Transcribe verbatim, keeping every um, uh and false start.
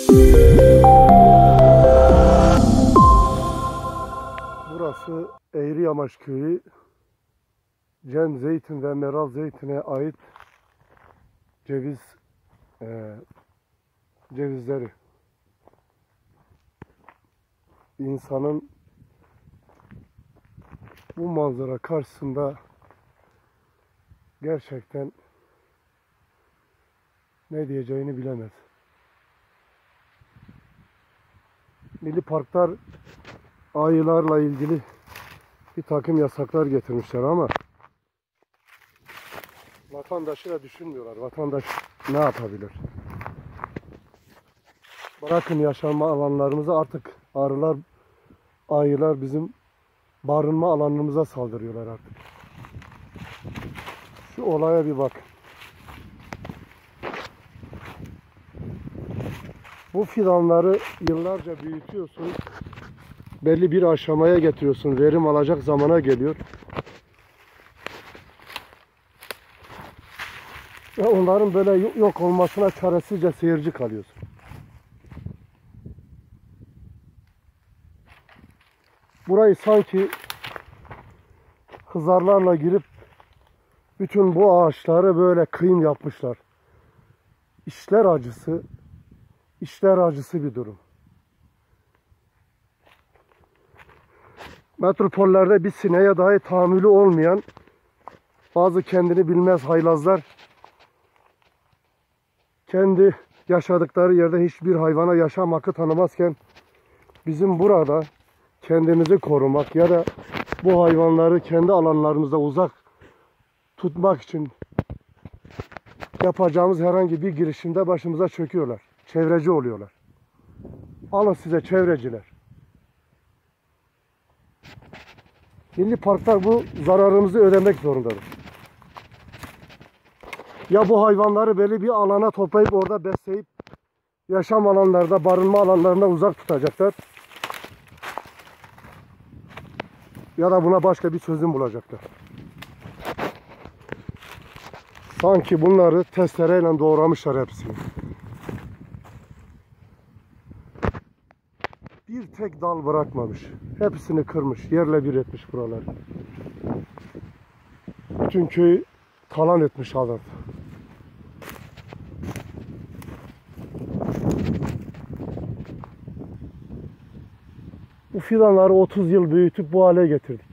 Burası Eğriyamaç Köyü. Cem Zeytin ve Meral Zeytin'e ait ceviz e, cevizleri. İnsanın bu manzara karşısında gerçekten ne diyeceğini bilemez. Milli parklar ayılarla ilgili bir takım yasaklar getirmişler ama vatandaşı da düşünmüyorlar. Vatandaş ne yapabilir? Bırakın yaşanma alanlarımızı, artık arılar, ayılar bizim barınma alanımıza saldırıyorlar artık. Şu olaya bir bak. Bu fidanları yıllarca büyütüyorsun. Belli bir aşamaya getiriyorsun. Verim alacak zamana geliyor. Ve onların böyle yok olmasına çaresizce seyirci kalıyorsun. Burayı sanki hızarlarla girip bütün bu ağaçları böyle kıyım yapmışlar. İşler acısı, işler acısı bir durum. Metropollerde bir sineğe dahi tahammülü olmayan bazı kendini bilmez haylazlar kendi yaşadıkları yerde hiçbir hayvana yaşam hakkı tanımazken bizim burada kendimizi korumak ya da bu hayvanları kendi alanlarımızda uzak tutmak için yapacağımız herhangi bir girişimde başımıza çöküyorlar. Çevreci oluyorlar. Alın size çevreciler. Milli parklar bu zararımızı ödemek zorundadır. Ya bu hayvanları belli bir alana toplayıp orada besleyip yaşam alanlarda, barınma alanlarından uzak tutacaklar. Ya da buna başka bir çözüm bulacaklar. Sanki bunları testereyle doğramışlar hepsini. Bir tek dal bırakmamış. Hepsini kırmış, yerle bir etmiş buraları. Bütün köyü talan etmiş adam. Bu fidanları otuz yıl büyütüp bu hale getirdik.